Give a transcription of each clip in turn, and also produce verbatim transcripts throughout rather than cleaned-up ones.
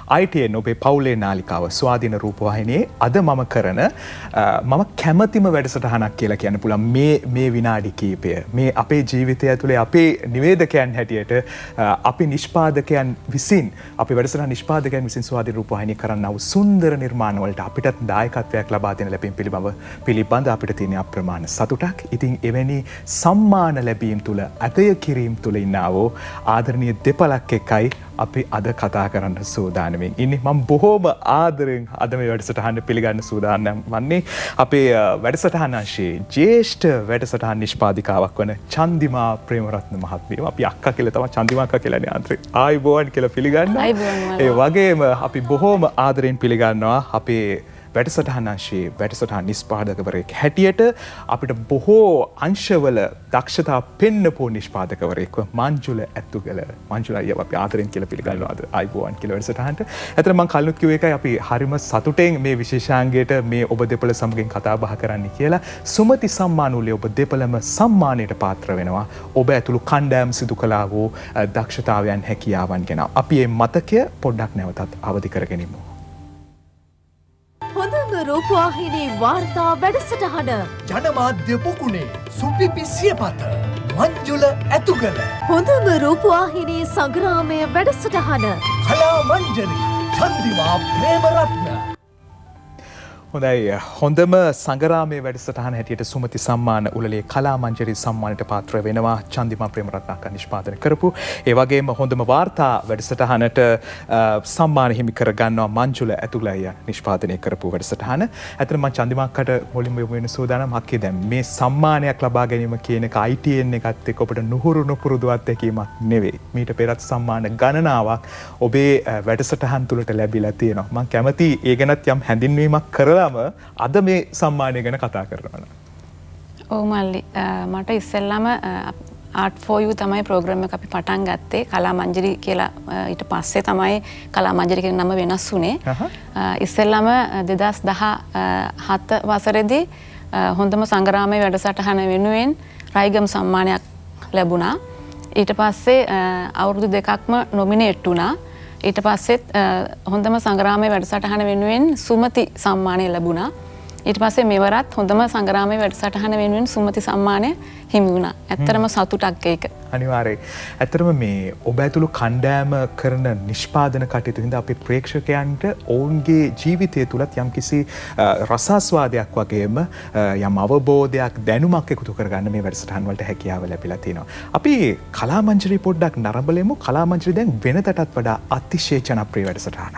I T N ඔබේ පවුලේ නාලිකාව ස්වාධීන රූපවාහිනියේ අද මම කරන මම කැමැතිම වැඩසටහනක් කියලා කියන්න පුළුවන් මේ මේ විනාඩි කිහිපය. මේ අපේ ජීවිතය ඇතුලේ අපේ නිවේදකයන් හැටියට අපි නිෂ්පාදකයන් විසින් අපි වැඩසටහන නිෂ්පාදකයන් විසින් ස්වාධීන රූපවාහිනිය කරන්නා වූ සුන්දර නිර්මාණ වලට අපිටත් දායකත්වයක් ලබා දෙන ලැබීම පිළිබඳව පිළිබඳ අපිට තියෙන අප්‍රමාණ සතුටක්. ඉතින් එවැනි සම්මාන ලැබීම් තුල අගය කිරීම තුල ඉන්නවෝ ආදරණීය දෙපළක් එක්කයි අපි අද කතා කරන්න සූදානමින් ඉන්නේ. මම බොහෝම ආදරෙන් අද මේ වැඩසටහන පිළිගන්න සූදානම් වන්නේ අපේ වැඩසටහන අංශයේ ජ්‍යෙෂ්ඨ වැඩසටහන් නිෂ්පාදිකාවක් වන චන්දිමා ප්‍රේමරත්න මහත්මිය. අපි අක්කා කියලා තමයි චන්දිමා අක්කා කියලානේ ආන්ත්‍රේ. ආයිබෝවන් කියලා පිළිගන්නවා. ඒ වගේම අපි බොහෝම ආදරෙන් පිළිගන්නවා අපේ වැඩසටහන අංශයේ වැඩසටහන් නිෂ්පාදකවරයෙක් හැටියට අපිට බොහෝ අංශවල දක්ෂතා පෙන්නපු නිෂ්පාදකවරයෙක්ව මංජුල ඇතුගල. මංජුල අයියා අපි ආදරෙන් කියලා පිළිගන්නවා අද ආයිබෝවන් කියලා වැඩසටහනට. ඇත්තට මම කලිනුත් කිව්ව එකයි අපි හරිම සතුටෙන් මේ විශේෂාංගයට මේ ඔබ දෙපළ සමගින් කතා බහ කරන්න කියලා. සුමති සම්මානුලේ ඔබ දෙපළම සම්මානයට පාත්‍ර වෙනවා. ඔබ ඇතුළු කණ්ඩායම් සිදු කළා වූ දක්ෂතාවයන් හැකියාවන් ගැන. අපි මේ මතකය පොඩ්ඩක් නැවතත් අවදි කරගෙනමු. හොඳම රූපවාහිනී වාර්තා වැඩසටහන ජනමාධ්‍ය පොකුණේ සුපිපි සියපත මංජුල ඇතුගල හොඳම රූපවාහිනී සංග්‍රාමය වැඩසටහන කලා මංජරි චන්දිමා ප්‍රේමරත්න. හොඳයි හොඳම සංගරාමයේ වැඩසටහන හැටියට සුමති සම්මාන උළෙලේ කලා මංජරි සම්මානයට පාත්‍ර වෙනවා චන්දිමා ප්‍රේමරත්න අක්කා නිෂ්පාදනය කරපු. ඒ වගේම හොඳම වාර්තා වැඩසටහනට සම්මාන හිමි කර ගන්නවා මංජුල ඇතුළේ අයියා නිෂ්පාදනය කරපු වැඩසටහන. ඇත්තටම මම චන්දිමා අක්කට මුලින්ම යොමු වෙන සූදානම් අක්කේ දැන් මේ සම්මානයක් ලබා ගැනීම කියන එක I T N එකත් එක්ක ඔබට නුහුරු නුපුරුදු අත්දැකීමක් නෙවෙයි. මීට පෙරත් සම්මාන ගණනාවක් ඔබේ වැඩසටහන් තුළට ලැබිලා තියෙනවා. මම කැමති ඒ ගැනත් යම් හැඳින්වීමක් කරලා අද මේ සම්මානය ගැන කතා කරනවා. ඔව් මල්ලි මට ඉස්සෙල්ලාම Art for You තමයි ප්‍රෝග්‍රෑම් එක අපි පටන් ගත්තේ. කලා මංජරි කියලා ඊට පස්සේ තමයි කලා මංජරි කියන නම වෙනස් වුණේ. ඉස්සෙල්ලාම දෙදහස් දහහත වසරේදී හොඳම සංග්‍රාමයේ වැඩසටහන වෙනුවෙන් රයිගම් සම්මානයක් ලැබුණා. ඊට පස්සේ අවුරුදු දෙකක්ම නොමිනේට් වුණා. ඊට පස්සෙත් හොඳම සංග්‍රාමයේ වැඩසටහන වෙනුවෙන් සුමති සම්මානය ලැබුණා. ඊට පස්සේ මෙවරත් හොඳම සංග්‍රාමයේ වැඩසටහන වෙනුවෙන් සුමති සම්මානය හිමි වුණා. ඇත්තටම සතුටක් ඒක. අනිවාර්යයෙන්. ඇත්තටම මේ ඔබ ඇතුළු කණ්ඩායම කරන නිෂ්පාදන කටයුතු හින්දා අපේ ප්‍රේක්ෂකයන්ට ඔවුන්ගේ ජීවිතය තුලත් යම්කිසි රසාස්වාදයක් වගේම යම් අවබෝධයක් දැනුමක් එකතු කරගන්න මේ වැඩසටහන් වලට හැකියාව ලැබිලා තියෙනවා. අපි කලා මංජරි පොඩ්ඩක් නරඹලෙමු. කලා මංජරි දැන් වෙනතටත් වඩා අතිශය ජනප්‍රිය වැඩසටහනක්.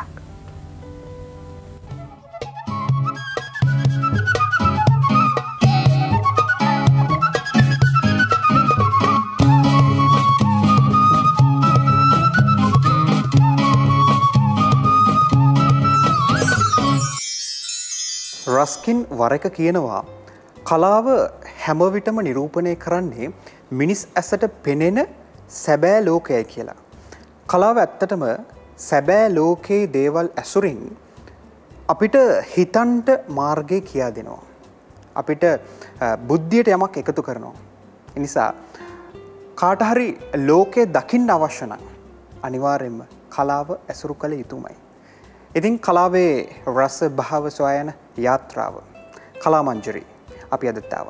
රස්කින් වර එක කියනවා කලාව හැම විටම නිරූපණය කරන්නේ මිනිස් ඇසට පෙනෙන සැබෑ ලෝකයයි කියලා. කලාව ඇත්තටම සැබෑ ලෝකයේ දේවල් ඇසුරින් අපිට හිතන්ට මාර්ගය කියා දෙනවා. අපිට බුද්ධියට යමක් එකතු කරනවා. ඒ නිසා කාට හරි ලෝකය දකින්න අවශ්‍ය නම් අනිවාර්යයෙන්ම කලාව ඇසුරු කළ යුතුමයි. ඉතින් කලාවේ රස භාව සොයන යාත්‍රාව කලා මංජරි අපි අදත් ආවා.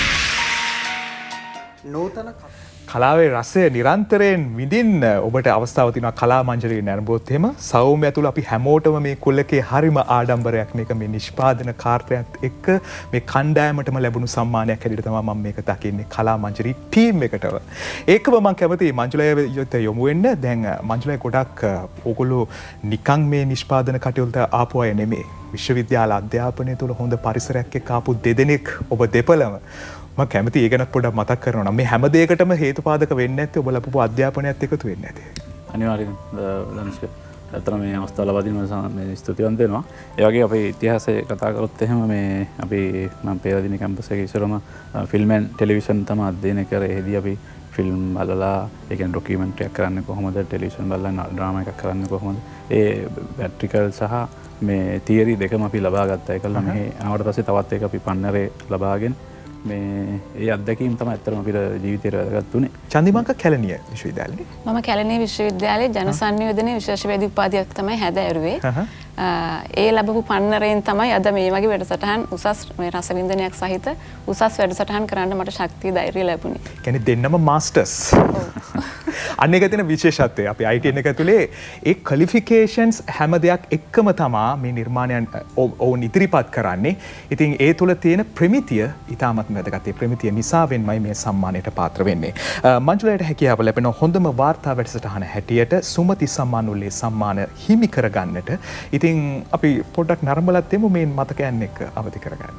නූතන කලාවේ රසය නිරන්තරයෙන් විඳින්න ඔබට අවස්ථාව තියෙනවා කලා මංජරියේ නැරඹුවොත් එහෙම සෞම්‍ය ඇතුළු අපි හැමෝටම මේ කුලකේ හරිම ආඩම්බරයක් මේක මේ නිෂ්පාදන කාර්යයත් එක්ක මේ කණ්ඩායමටම ලැබුණු සම්මානයක් හැටියට තමයි මම මේක දකින්නේ කලා මංජරි ටීම් එකටව. ඒකම මම කැමතියි මංජුලයට යොමු වෙන්න. දැන් මංජුලයි ගොඩක් ඕගොල්ලෝ නිකන් මේ නිෂ්පාදන කටයුතු ආපු අය නෙමෙයි. විශ්වවිද්‍යාල අධ්‍යාපනය තුළ හොඳ පරිසරයක් එක්ක ආපු දෙදෙනෙක් ඔබ දෙපළම. මම කැමති ඒ ගැන පොඩ්ඩක් මතක් කරනවා. මේ හැම දෙයකටම හේතුපාදක වෙන්නේ නැත්තේ ඔබ ලැබපු අධ්‍යාපනයත් එකතු වෙන්නේ නැත්තේ. අනිවාර්යෙන් ධනුෂ්ක ඇත්තටම මේ අවස්ථාව ලබා දීම මේ ස්තුතිවන්ත වෙනවා. ඒ වගේ අපේ ඉතිහාසය කතා කරොත් එහෙම මේ අපි මම පෙරදින කැම්පස් එකේ ඉස්සරම ෆිල්ම් ඇන්ඩ් ටෙලිවිෂන් තමයි අධ්‍යයනය කරේ. එහිදී අපි ෆිල්ම් බලලා ඒ කියන්නේ ඩොකියුමන්ටරි එකක් කරන්නේ කොහොමද, ටෙලිවිෂන් බලලා ඩ්‍රාමා එකක් කරන්නේ කොහොමද, ඒ ප්‍රැක්ටිකල් සහ මේ තියරි දෙකම අපි ලබා ගත්තා. ඒකලා මේ ආවට පස්සේ තවත් එක අපි පන්නරේ ලබාගෙන මේ ඒ අත්දැකීම් තමයි ඇත්තටම අපිට ජීවිතේට වැදගත් උනේ. චන්දිමාක කැලණිය විශ්වවිද්‍යාලයේ මම කැලණිය විශ්වවිද්‍යාලයේ ජන සංයෝජනයේ විශේෂවේදී උපාධියක් තමයි හැදෑරුවේ. ඒ ලැබපු පන්නරයෙන් තමයි අද මේ වගේ වැඩසටහන් උසස් මේ රසවින්දනයක් සහිත උසස් වැඩසටහන් කරන්න මට ශක්තිය ධෛර්යය ලැබුණේ. කියන්නේ දෙන්නම මාස්ටර්ස්. අන්න එක තියෙන විශේෂත්වය අපි I T එක ඇතුලේ ඒ ක්වොලිෆිකේෂන්ස් හැම දෙයක් එක්කම තමා මේ නිර්මාණයන් ඔවුන් ඉදිරිපත් කරන්නේ. ඉතින් ඒ තුල තියෙන ප්‍රමිතිය ඉතාමත් වැදගත්. ඒ ප්‍රමිතිය නිසාවෙන්මයි මේ සම්මානයට පාත්‍ර වෙන්නේ. මංජුලයට හැකියාව ලැබෙන හොඳම වාර්තා වැඩසටහන හැටියට සුමති සම්මානුල්ලේ සම්මාන හිමි කරගන්නට. ඉතින් අපි පොඩ්ඩක් නරඹලත් දෙමු මේ මතකයන් එක්ක අවදි කරගන්න.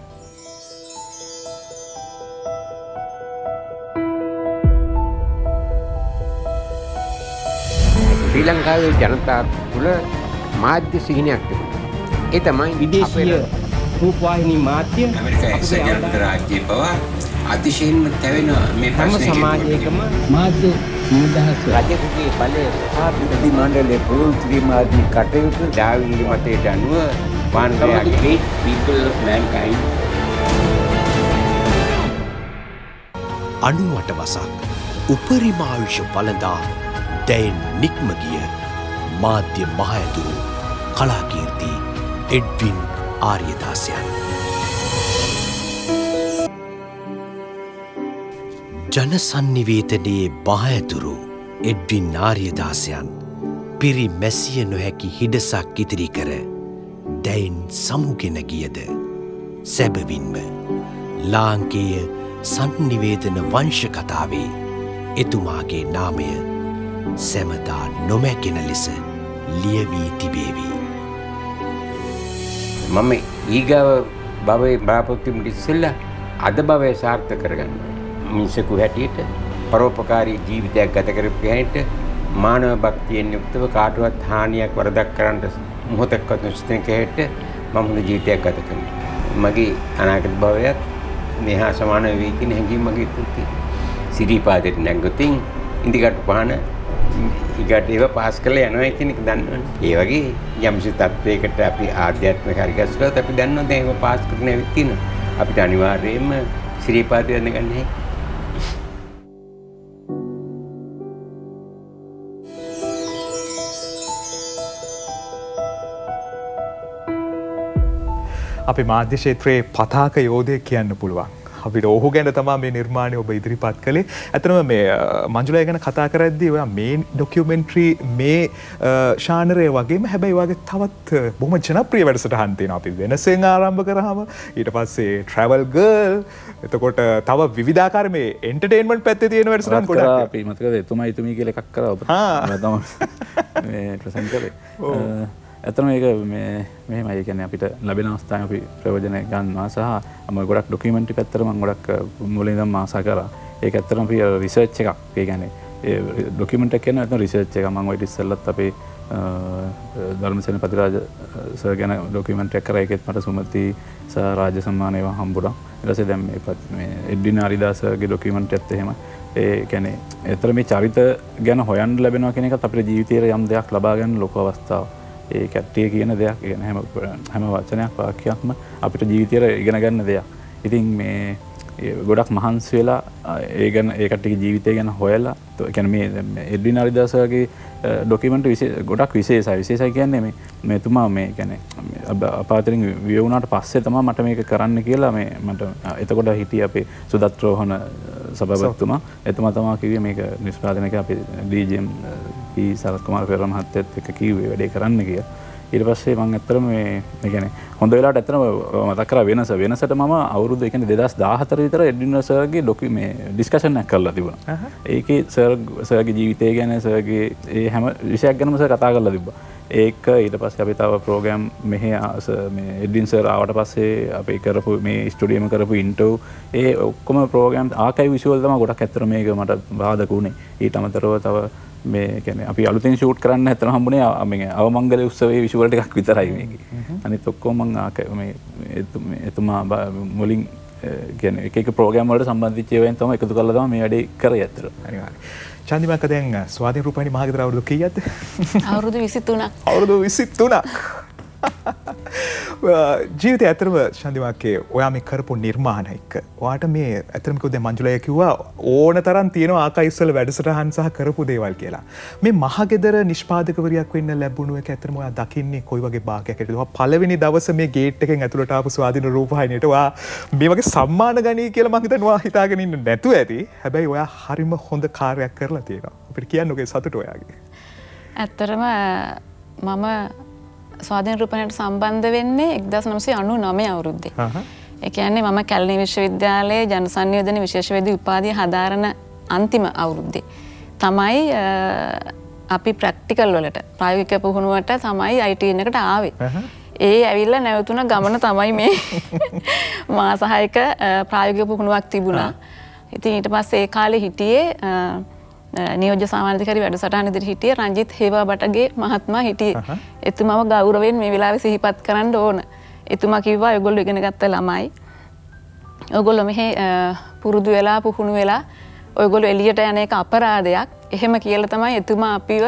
ශ්‍රී ලංකාවේ ජනතාව තුළ මාධ්‍ය සිහිනයක් තිබුණා. ඒ තමයි විදේශීය රූපවාහිනී මාධ්‍ය ඇමරිකා එක්සත් රාජ්‍යයේ පවා අතිශයින්ම තැවෙන මේ ප්‍රශ්නේ සමාජයකම මාධ්‍ය නිදහස රජකුගේ බලය සහ විධි මණ්ඩලයේ ප්‍රවෘත්ති මාධ්‍ය කටයුතු ඩාවින්ගේ මතයට අනුව one of the great people of mankind. අනූවට වසක් උපරිම ආයුෂ වළඳා දැන් නික්ම ගිය මාධ්‍ය මහඇදුරු කලාකීර්ති එඩ්වින් ආර්යදාසයන්. ජනසන්නිවේතනයේ මහඇදුරු එඩ්වින් ආර්යදාසයන් පිරි මැසිය නොහැකි හිඩසක් ඉදිරි කර දැයින් සමුගෙන ගියද සැබවින්ම ලාංකේය සන්නිවේදන වංශ කතාවේ එතුමාගේ නාමය සැමදා නොමැකෙන ලෙස ලියවී තිබේවි. මම ඊගාව භවයේ බාපොත්තිම ඉස්සෙල්ලා අද භවයේ සාර්ථක කරගන්න. මිනිසෙකු හැටියට පරෝපකාරී ජීවිතයක් ගත කරපු හැට මානව භක්තියෙන් යුක්තව කාටවත් හානියක් වරදක් කරන්න මොහොතක්වත් නොසිතන කෙනෙක්ට මම හොඳ ජීවිතයක් ගත කරනවා. මගේ අනාගත භවයත් මෙහා සමාන වෙයි කියන හැඟීම මගේ තුති. සිරිපාදෙට නැග්ගොතින් ඉන්දිකට පහන ඊගට ඒව පාස් කරලා යනවා කියන එක දන්නවනේ. ඒ වගේ යම්සි තත්වයකට අපි ආධ්‍යාත්මික හරිගස්සුවත් අපි දන්නවා දැන් ඒව පාස් කරගෙන ඇවිත් තියෙනවා. අපිට අනිවාර්යයෙන්ම ශ්‍රීපාද යන්න ගන්නයි. අපි මාධ්‍ය ක්ෂේත්‍රයේ පතාක යෝධයෙක් කියන්න පුළුවන්. අපිට ඔහු ගැන තමයි මේ නිර්මාණය ඔබ ඉදිරිපත් කළේ. ඇත්තටම මේ මංජුලා ගැන කතා කරද්දී ඔයා මේ ඩොකියුමෙන්ටරි මේ ශානරය වගේම හැබැයි වගේ තවත් බොහොම ජනප්‍රිය වැඩසටහන් තියෙනවා. අපි වෙනසෙන් ආරම්භ කරාම ඊට පස්සේ ට්‍රැවල් ගර්ල් එතකොට තව විවිධාකාර මේ එන්ටර්ටේන්මන්ට් පැත්තේ තියෙන වැඩසටහන් ගොඩක් අපි මතකද එතුමා එතුමී කියලා එකක් කරා ඔබ. මම තමයි මේ ප්‍රසන්ට් කරේ. ඇත්තම ඒක මේ මෙහෙමයි කියන්නේ අපිට ලැබෙන අවස්ථාවෙන් අපි ප්‍රයෝජන ගන්නවා සහ මම ගොඩක් ඩොකියුමෙන්ටරි පැත්තට මම ගොඩක් මුලින් ඉඳන් ආසා කරා. ඒක ඇත්තටම අපි රිසර්ච් එකක්. ඒ කියන්නේ ඒ ඩොකියුමෙන්ට් එක කියන්නේ නැත්නම් රිසර්ච් එකක්. මම ඔය ඉස්සෙල්ලත් අපේ ධර්මසේන පතිරාජ සර් ගැන ඩොකියුමෙන්ටරි එකක් කරා. ඒකෙත් මට සුමති සර් රාජ්‍ය සම්මාන ඒවා හම්බුණා. ඊට පස්සේ දැන් මේ මේ එඩ්වින් ආරිදාසගේ ඩොකියුමෙන්ටරි එකත් එහෙම. ඒ කියන්නේ ඇත්තට මේ චරිත ගැන හොයන්න ලැබෙනවා කියන එකත් අපේ ජීවිතයේ යම් දෙයක් ලබා ගන්න ලොකු අවස්ථාවක්. ඒ කැට්ටිය කියන දෙයක් කියන හැම හැම වචනයක් වාක්‍යයක්ම අපිට ජීවිතේට ඉගෙන ගන්න දෙයක්. ඉතින් මේ ගොඩක් මහන්සි වෙලා ඒ ගැන ඒ කට්ටියගේ ජීවිතය ගැන හොයලා ඒ කියන්නේ මේ එඩ්වින් ආරිදාසගේ ඩොකියුමන්ට් ගොඩක් විශේෂයි. විශේෂයි කියන්නේ මේ මෙතුමා මේ කියන්නේ අපාතරින් විය වුණාට පස්සේ තමයි මට මේක කරන්න කියලා මේ මට එතකොට හිටියේ අපේ සුදත් රෝහණ සභාපතිතුමා. එතුමා තමයි කිව්වේ මේක නිෂ්පාදනය කරලා අපි D J M E Sarath Kumara Perera මහත්තයත් එක්ක කිව්වේ වැඩේ කරන්න කියලා. ඊට පස්සේ මම ඇත්තටම මේ ඒ කියන්නේ හොඳ වෙලාවට ඇත්තටම මතක් කරා වෙනස වෙනසට මම අවුරුදු ඒ කියන්නේ දෙදාස් දාහතර විතර එඩ්වින් සර්ගේ ඩොකි මේ ඩිස්කෂන් එකක් කරලා තිබුණා. ඒකේ සර් සර්ගේ ජීවිතය ගැන සර්ගේ ඒ හැම විෂයක් ගැනම සර් කතා කරලා තිබ්බා. ඒක ඊට පස්සේ අපි තව ප්‍රෝග්‍රෑම් මෙහෙ මේ එඩ්වින් සර් ආවට පස්සේ අපි කරපු මේ ස්ටුඩියෝම කරපු ඉන්ටර්වයුව ඒ ඔක්කොම ප්‍රෝග්‍රෑම් ආකයිව් විෂුවල් තමයි ගොඩක් ඇත්තට මේක මට බාධක වුණේ. ඊට අමතරව තව මේ කියන්නේ අපි අලුතෙන් ෂූට් කරන්න හැතන හම්බුනේ මේ අවමංගල උත්සවයේ විෂුවල් ටිකක් විතරයි මේකේ. අනිත් ඔක්කොම මම මේ එතුමා මුලින් කියන්නේ එක එක ප්‍රෝග්‍රෑම් වලට සම්බන්ධ වෙච්ච තමයි එකතු කරලා තමයි මේ වැඩේ කරේ ඇත්තට. අනිවාර්යයෙන්. චන්දිමාක දැන් ස්වාධීන රූපවාහිනී මහගෙදර අවුරුදු කීයක්ද? අවුරුදු විසි තුනක්. අවුරුදු විසි තුනක්. ජීවිතය ඇතරම ශන්දිමාකේ ඔයා මේ කරපු නිර්මාණ එක්ක ඔයාට මේ ඇතරම කිව්ව දැන් මංජුලය කිව්වා ඕන තරම් තියෙනවා ආකා ඉස්සල වැඩසටහන් සහ කරපු දේවල් කියලා. මේ මහගෙදර නිෂ්පාදකවරියක් වෙන්න ලැබුණු එක ඇතරම ඔයා දකින්නේ කොයි වගේ භාගයකටද? ඔයා පළවෙනි දවසේ මේ ගේට් එකෙන් ඇතුළට ආපු ස්වාධීන රූපවාහිනියට ඔයා මේ වගේ සම්මාන ගනී කියලා මං හිතනවා ඔයා හිතාගෙන ඉන්න නැතුව ඇති. හැබැයි ඔයා හරිම හොඳ කාර්යයක් කරලා තියෙනවා. අපිට කියන්න ඔගේ සතුට ඔයාගේ. ඇත්තටම මම ස්වාධීන රූපවාහිනියට සම්බන්ධ වෙන්නේ එක්දාස් නවසිය අනූ නවය අවුරුද්දේ. ඒ කියන්නේ මම කැලණි විශ්වවිද්‍යාලයේ ජනසන්නිවේදන විශේෂවේදී උපාධිය හදාරන අන්තිම අවුරුද්දේ තමයි අපි ප්‍රැක්ටිකල් වලට ප්‍රායෝගික පුහුණුවට තමයි I T N එකට ආවේ. ඒ ඇවිල්ලා නැවතුන ගමන තමයි මේ මාස හයක ප්‍රායෝගික පුහුණුවක් තිබුණා. ඉතින් ඊට පස්සේ ඒ කාලේ හිටියේ නියෝජ්‍ය සාමාන්‍යාධිකාරී වැඩසටහන ඉදිරි හිටියේ රංජිත් හේවාබටගේ මහත්මයා හිටියේ. එතුමාව ගෞරවයෙන් මේ වෙලාවේ සිහිපත් කරන්න ඕන. එතුමා කිව්වා ඔයගොල්ලෝ ඉගෙන ගත්ත ළමයි ඔයගොල්ලෝ මෙහි පුරුදු වෙලා පුහුණු වෙලා ඔයගොල්ලෝ එළියට යන එක අපරාධයක්. එහෙම කියලා තමයි එතුමා අපිව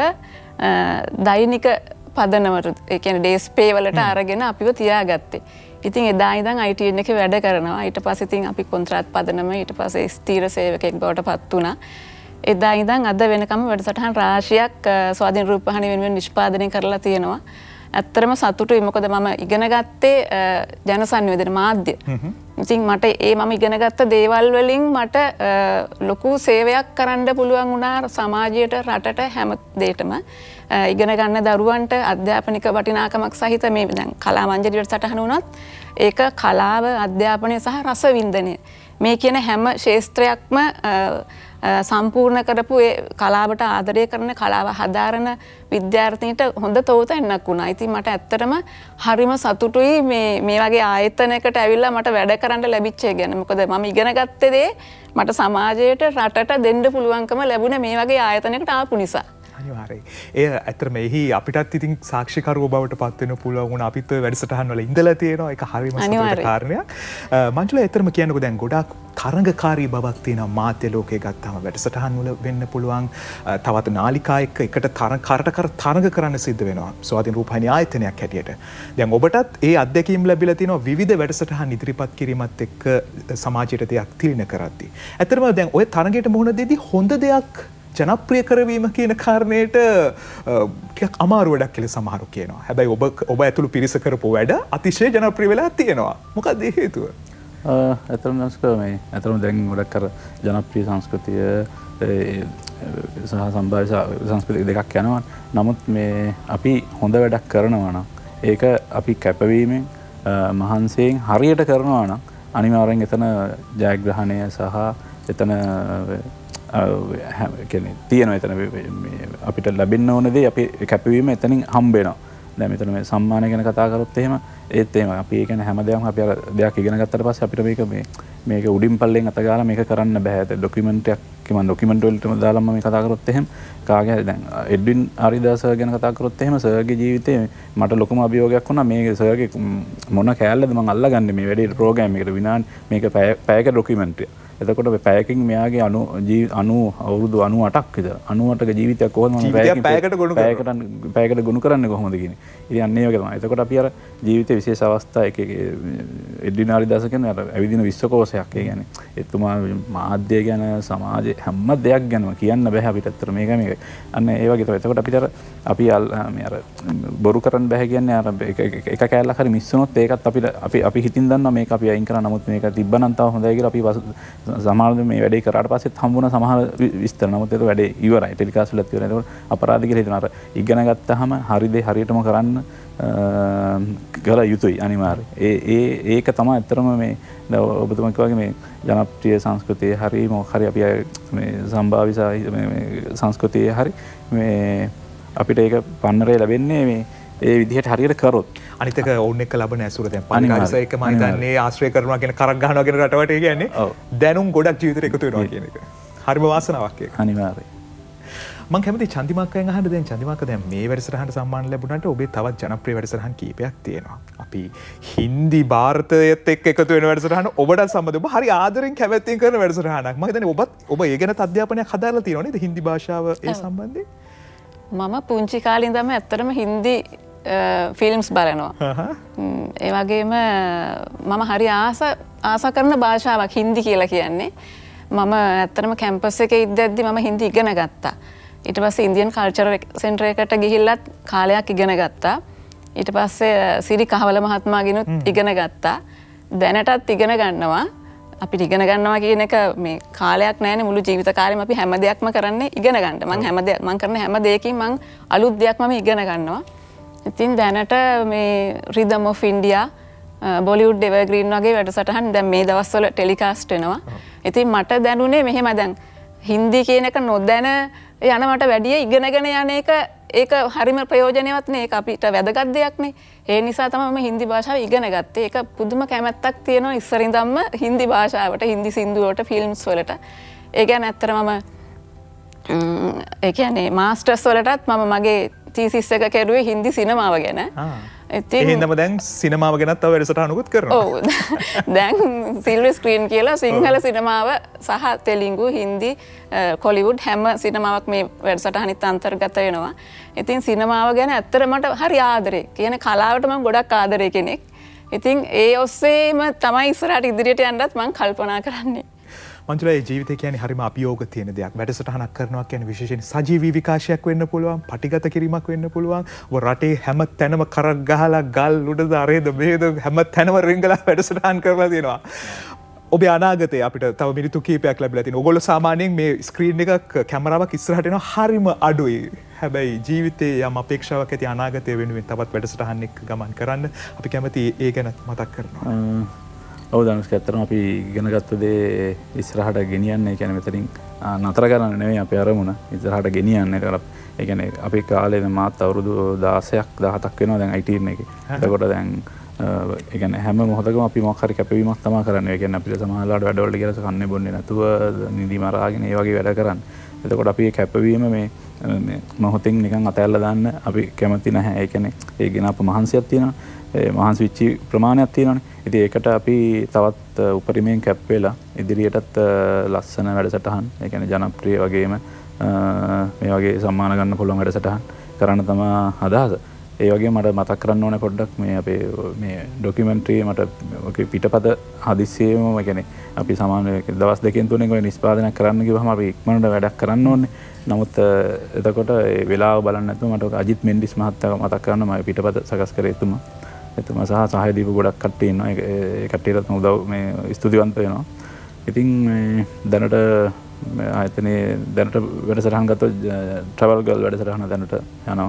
දෛනික පදනමට ඒ කියන්නේ ඩේස් පේ වලට අරගෙන අපිව තියාගත්තේ. ඉතින් එදා ඉඳන් I T N එකේ වැඩ කරනවා. ඊට පස්සේ ඉතින් අපි කොන්ත්‍රාත් පදනම ඊට පස්සේ ස්ථීර සේවකයෙක් බවට පත් වුණා. එදා ඉඳන් අද වෙනකම් වැඩසටහන් රාශියක් ස්වාධීන රූපවාහිනිය වෙනුවෙන් නිෂ්පාදනය කරලා තියෙනවා. ඇත්තටම සතුටුයි මොකද මම ඉගෙන ගත්තේ ජනසන්නිවේදන මාධ්‍ය. ඉතින් මට ඒ මම ඉගෙන ගත්ත දේවල් වලින් මට ලොකු සේවයක් කරන්න පුළුවන් වුණා සමාජයට රටට හැම දෙයකම. ඉගෙන ගන්න දරුවන්ට අධ්‍යාපනික වටිනාකමක් සහිත මේ දැන් කලා මංජරි වැඩසටහන වුණත් ඒක කලාව අධ්‍යාපනය සහ රසවින්දනය මේ කියන හැම ක්ෂේත්‍රයක්ම සම්පූර්ණ කරපු ඒ කලාවට ආදරය කරන කලාව හදාරන විද්‍යාර්ථීන්ට හොඳ තෝතැන්නක් වුණා. ඉතින් මට ඇත්තටම හරිම සතුටුයි මේ මේ වගේ ආයතනයකට ඇවිල්ලා මට වැඩ කරන්න ලැබිච්ච එක ගැන. මොකද මම ඉගෙන ගත්තේ දේ මට සමාජයට රටට දෙන්න පුළුවන්කම ලැබුණේ මේ වගේ ආයතනයකට ආපු නිසා. අනිවාර්යයෙන්. ඒ ඇත්තටම එහි අපිටත් ඉතින් සාක්ෂිකරුවෝ බවට පත් වෙන්න පුළුවන් වුණා. අපිත් ඔය වැඩසටහන් වල ඉඳලා තියෙනවා. ඒක හරිම සතුටට කාරණයක්. මංජුලා ඇත්තටම කියන්නකෝ දැන් ගොඩාක් තරඟකාරී බවක් තියෙනවා මාධ්‍ය ලෝකයේ ගත්තාම වැඩසටහන් වල වෙන්න පුළුවන්. තවත් නාලිකා එක්ක එකට තරඟ කරට කර තරඟ කරන්න සිද්ධ වෙනවා. ස්වාධීන රූපවාහිනිය ආයතනයක් හැටියට. දැන් ඔබටත් ඒ අත්දැකීම් ලැබිලා තියෙනවා විවිධ වැඩසටහන් ඉදිරිපත් කිරීමත් එක්ක සමාජයට දෙයක් තිළින කරද්දී. ඇත්තටම දැන් ඔය තරඟයට මුහුණ දෙද්දී හොඳ දෙයක් ජනප්‍රිය කරවීම කියන කාරණයට ටිකක් අමාරු වැඩක් කියලා සමහරු කියනවා. හැබැයි ඔබ ඔබ ඇතුළු පිරිස කරපු වැඩ අතිශය ජනප්‍රිය වෙලා තියෙනවා. මොකක්ද ඒ හේතුව? ඇත්තටම නස්කෝ මේ ඇත්තටම දැන් ගොඩක් අර ජනප්‍රිය සංස්කෘතිය සහ සම්භාව්‍ය සංස්කෘතිය දෙකක් යනවා. නමුත් මේ අපි හොඳ වැඩක් කරනවා නම් ඒක අපි කැපවීමෙන් මහන්සියෙන් හරියට කරනවා නම් අනිවාර්යෙන් එතන ජයග්‍රහණය සහ එතන තියෙන එතන අපිට ලැබෙන්න ඕන දේ අපි කැපවීම එතනින් හම්බ වෙනවා. දැන් මෙතන මේ සම්මානය ගැන කතා කරොත් එහෙම ඒත් එහෙම අපි ඒ කියන්නේ හැමදේම අපි අර දෙයක් ඉගෙන ගත්තට පස්සේ අපිට මේක මේ මේක උඩින් පල්ලෙන් අත ගාලා මේක කරන්න බෑ. ඒ ඩොකියුමන්ට් එකක් කිමන් ඩොකියුමන්ට් වලටම දාලා මම කතා කරොත් එහෙම කාගේ හරි දැන් එඩ්වින් ආරිදාස ගැන කතා කරොත් එහෙම සර්ගේ ජීවිතේ මට ලොකුම අභියෝගයක් වුණා මේ සර්ගේ මොන කෑල්ලද මම අල්ලගන්නේ මේ වැඩේ ප්‍රෝග්‍රෑම් එකට විනාඩි මේක පැයක ඩොකියුමන්ට් එක. එතකොට පැයකින් මෙයාගේ අනු අනු අවුරුදු අනු අටක් විතර අනු අටක ජීවිතයක් කොහොමද පැයකට පැයකට ගුණ කරන්නේ කොහොමද කියන්නේ. ඉතින් අන්න ඒ වගේ තමයි. එතකොට අපි අර ජීවිතයේ විශේෂ අවස්ථා එක එඩ්වින් ආරිදාස කියන්නේ අර ඇවිදින විශ්වකෝෂයක්. ඒ කියන්නේ එතුමා මාධ්‍ය ගැන සමාජයේ හැම දෙයක් ගැනම කියන්න බෑ අපිට. අතට මේක මේක අන්න ඒ වගේ තමයි. එතකොට අපිට අර අපි මේ අර බොරු කරන්න බෑ කියන්නේ අර එක කෑල්ලක් හරි මිස් වුණොත් ඒකත් අපිට අපි අපි හිතින් දන්නවා මේක අපි අයින් කරා. නමුත් මේක තිබ්බනම් තව හොඳයි කියලා අපි සමහරවිට මේ වැඩේ කරාට පස්සෙත් හම්බුන සමහර විස්තර. නමුත් ඒක වැඩේ ඉවරයි. ටෙලිකාස්ට් වලත් ඉවරයි. ඒකෝට අපරාධ කියලා හිතනවා. අර ඉගෙන ගත්තාම හරි දේ හරියටම කරන්න කළ යුතුයි අනිවාර්යයෙන්. ඒ ඒ ඒක තමයි ඇත්තටම මේ ඔබතුමා කිව්වාගේ මේ ජනප්‍රිය සංස්කෘතියේ හරි මොකක් හරි අපි මේ සම්භාව්‍ය මේ සංස්කෘතියේ හරි මේ අපිට ඒක පන්නරේ ලැබෙන්නේ මේ ඒ විදිහට හරියට කරොත්. අනිත් එක ඔවුන් එක්ක ලබන ඇසුර දැන් පරිකාරිස එක මම හිතන්නේ ආශ්‍රය කරනවා කියන කරක් ගන්නවා කියන රටවට ඒ කියන්නේ දැනුම් ගොඩක් ජීවිතේට එකතු වෙනවා කියන එක. හරිම වාසනාවක් ඒක. අනිවාර්යයෙන්. මම කැමති චන්දිමාක්කෙන් අහන්න දැන් චන්දිමාක්ක දැන් මේ වැඩසටහනට සම්මාන ලැබුණාට ඔබේ තවත් ජනප්‍රිය වැඩසටහන් කීපයක් තියෙනවා. අපි හින්දි ಭಾರತයත් එක්ක එකතු වෙන වැඩසටහන ඔබට සම්බන්ධ ඔබ හරි ආදරෙන් කැමැත්තෙන් කරන වැඩසටහනක්. මම හිතන්නේ ඔබත් ඔබ ඒ ගැන අධ්‍යාපනයක් හදාරලා තියෙනවා නේද හින්දි භාෂාව ඒ සම්බන්ධයෙන්? මම පුංචි කාලේ ඉඳන්ම ඇත්තටම හින්දි ෆිල්ම්ස් බලනවා. ඒ වගේම මම හරි ආස ආස කරන භාෂාවක් හින්දි කියලා කියන්නේ. මම ඇත්තටම කැම්පස් එකේ ඉඳද්දි මම හින්දි ඉගෙන ගත්තා. ඊට පස්සේ ඉන්දියන් කල්චර් සෙන්ටර් එකට ගිහිල්ලත් කාලයක් ඉගෙන ගත්තා. ඊට පස්සේ සිරි කහවල මහත්මයාගෙනුත් ඉගෙන ගත්තා. දැනටත් ඉගෙන ගන්නවා. අපිට ඉගෙන ගන්නවා කියන එක මේ කාලයක් නැහැනේ මුළු ජීවිත කාලෙම අපි හැම දෙයක්ම කරන්නේ ඉගෙන ගන්න. මම හැම දෙයක් මම කරන හැම දෙයකින් මම අලුත් දෙයක් මම ඉගෙන ගන්නවා. ඉතින් දැනට මේ Rhythm of India Bollywood evergreen වගේ වැඩසටහන් දැන් මේ දවස්වල ටෙලිකාස්ට් වෙනවා. ඉතින් මට දැනුනේ මෙහෙම දැන් හින්දි කියන එක නොදැන යනවට වැඩිය ඉගෙනගෙන යන එක ඒක හරිම ප්‍රයෝජනවත් නේ. ඒක අපිට වැදගත් දෙයක් නේ. ඒ නිසා තමයි මම හින්දි භාෂාව ඉගෙන ගත්තේ. ඒක පුදුම කැමැත්තක් තියෙනවා ඉස්සර ඉඳන්ම හින්දි භාෂාවට, හින්දි සින්දු වලට, ෆිල්ම්ස් වලට. ඒ කියන්නේ ඇත්තටම මම ඒ කියන්නේ මාස්ටර්ස් වලටත් මම මගේ තීසිස් එක කෙරුවේ හින්දි සිනමාව ගැන. ඉතින් එහෙනම් දැන් සිනමාව ගැනත් තව වැඩසටහනකුත් කරනවා. ඔව්. දැන් සිල්වර් ස්ක්‍රීන් කියලා සිංහල සිනමාව සහ තෙලිඟු, හින්දි, කොලිවුඩ් හැම සිනමාවක් මේ වැඩසටහනිත් අන්තර්ගත වෙනවා. ඉතින් සිනමාව ගැන ඇත්තට මට හරි ආදරේ. කියන්නේ කලාවට මම ගොඩක් ආදරේ කෙනෙක්. ඉතින් ඒ ඔස්සේම තමයි ඉස්සරහට ඉදිරියට යන්නත් මම කල්පනා කරන්නේ. මංජුලා ඒ ජීවිතය කියන්නේ හරිම අභියෝග තියෙන දෙයක්. වැඩසටහනක් කරනවා කියන්නේ විශේෂයෙන් සජීවී විකාශයක් වෙන්න පුළුවන්, පටිගත කිරීමක් වෙන්න පුළුවන්. ඔබ රටේ හැම තැනම කරක් ගහලා ගල් උඩද අරේද මේද හැම තැනම රිංගලා වැඩසටහන් කරලා තියෙනවා. ඔබේ අනාගතේ අපිට තව මිනිත්තු කිහිපයක් ලැබිලා තියෙනවා. ඔයගොල්ලෝ සාමාන්‍යයෙන් මේ ස්ක්‍රීන් එකක් කැමරාවක් ඉස්සරහට එනවා හරිම අඩුයි. හැබැයි ජීවිතේ යම් අපේක්ෂාවක් ඇති අනාගතය වෙනුවෙන් තවත් වැඩසටහන් එක්ක ගමන් කරන්න අපි කැමති ඒ ගැන මතක් කරනවා. ඔව් ධනුෂ් ඇත්තටම අපි ඉගෙන ගත්ත දේ ඉස්සරහට ගෙනියන්න. ඒ කියන්නේ මෙතනින් නතර කරන්න නෙවෙයි අපේ අරමුණ. ඉස්සරහට ගෙනියන්න. ඒ කියන්නේ අපේ කාලේ දැන් මාත් අවුරුදු දාසයක් දහසක් වෙනවා දැන් I T එකේ. එතකොට දැන් ඒ කියන්නේ හැම මොහොතකම අපි මොකක් හරි කැපවීමක් තමයි කරන්නේ. ඒ කියන්නේ අපිට සමාජලාට වැඩවලට කියලා කන්නේ බොන්නේ නැතුව නිදි මරාගෙන ඒ වගේ වැඩ කරන්නේ. එතකොට අපි මේ කැපවීම මේ මේ මොහොතින් නිකන් අතහැරලා දාන්න අපි කැමති නැහැ. ඒ කියන්නේ ඒ ගැන අප මහන්සියක් තියෙනවා. ඒ මහන්සි වෙච්ච ප්‍රමාණයක් තියෙනවානේ. ඉතින් ඒකට අපි තවත් උපරිමයෙන් කැප් වෙලා ඉදිරියටත් ලස්සන වැඩසටහන්, ඒ කියන්නේ ජනප්‍රිය වගේම මේ වගේ සම්මාන ගන්න පුළුවන් වැඩසටහන් කරන්න තමයි අදහස. ඒ වගේම මට මතක් කරන්න ඕනේ පොඩ්ඩක් මේ අපේ මේ ඩොකියුමන්ටරි මට පිටපත හදිස්සියෙම ඒ කියන්නේ අපි සාමාන්‍ය දවස් දෙකෙන් තුනෙන් ඔය නිෂ්පාදනය කරන්න ගිහම අපි ඉක්මනට වැඩක් කරන්න ඕනේ. නමුත් එතකොට ඒ වෙලාව බලන්න නැතුව මට අජිත් මෙන්ඩිස් මහත්තයා මතක් කරන්න මම පිටපත සකස් කරේ එතුමා. එතුමා සහ සහාය දීපු ගොඩක් කට්ටිය ඉන්නවා. ඒ කට්ටියටත් උදව් මේ ස්තුතිවන්ත වෙනවා. ඉතින් මේ දැනට ආයතනයේ දැනට වැඩසටහන් ගත්තොත් ට්‍රැවල් ගර්ල් වැඩසටහන දැනට යනවා.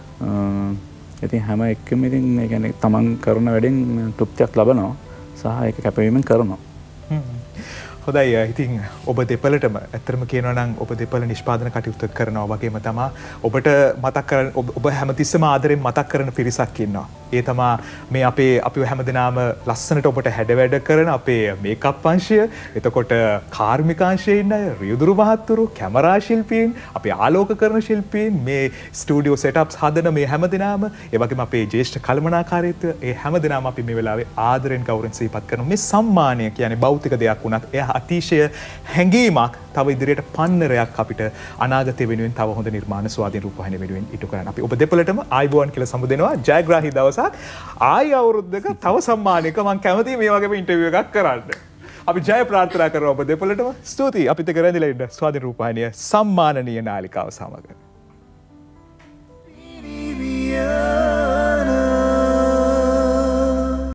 ඉතින් හැම එක්කම ඉතින් ඒ කියන්නේ තමන් කරන වැඩෙන් තෘප්තියක් ලබනවා සහ ඒක කැපවීමෙන් කරනවා. හොඳයි. ඉතින් ඔබ දෙපළටම ඇත්තටම කියනවා නම් ඔබ දෙපළ නිෂ්පාදන කටයුතු කරනවා වගේම තමයි ඔබට මතක් කරන ඔබ හැමතිස්සෙම ආදරෙන් මතක් කරන පිරිසක් ඉන්නවා. ඒ තමයි මේ අපේ අපිව හැමදෙනාම ලස්සනට ඔබට හැඩ වැඩ කරන අපේ මේකප් අංශය, එතකොට කාර්මික අංශයේ ඉන්න අය, රියදුරු මහත්තුරු, කැමරා ශිල්පීන්, අපේ ආලෝකකරණ ශිල්පීන්, මේ ස්ටුඩියෝ සෙටප්ස් හදන මේ හැමදෙනාම, ඒ වගේම අපේ ජ්‍යෙෂ්ඨ කළමනාකාරීත්වය, ඒ හැමදෙනාම අපි මේ වෙලාවේ ආදරෙන් ගෞරවයෙන් සිහිපත් කරනවා. මේ සම්මානය කියන්නේ භෞතික දෙයක් වුණත් එය අතිශය හැඟීමක්, තව ඉදිරියට පන්නරයක් අපිට අනාගතය වෙනුවෙන් තව හොඳ නිර්මාණ ස්වාධීන රූපවාහිනිය වෙනුවෙන් ඉටු කරන්න. අපි ඔබ දෙපළටම ආයුබෝවන් කියලා සමුදෙනවා. ජයග්‍රාහී දවසක්. ආයි අවුරුද්දක තව සම්මානයක මම කැමතියි මේ වගේම ඉන්ටර්විව් එකක් කරන්න. අපි ජය ප්‍රාර්ථනා කරනවා ඔබ දෙපළටම. ස්තුතියි අපිත් එක්ක රැඳිලා ඉන්න ස්වාධීන රූපවාහිනිය සම්මානනීය නාලිකාව සමග.